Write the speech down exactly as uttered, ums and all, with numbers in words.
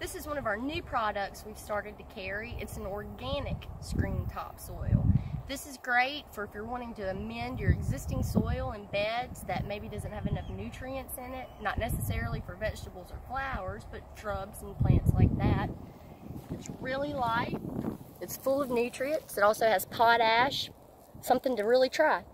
This is one of our new products we've started to carry. It's an organic screen topsoil. This is great for if you're wanting to amend your existing soil and beds that maybe doesn't have enough nutrients in it, not necessarily for vegetables or flowers, but shrubs and plants like that. It's really light. It's full of nutrients. It also has potash, something to really try.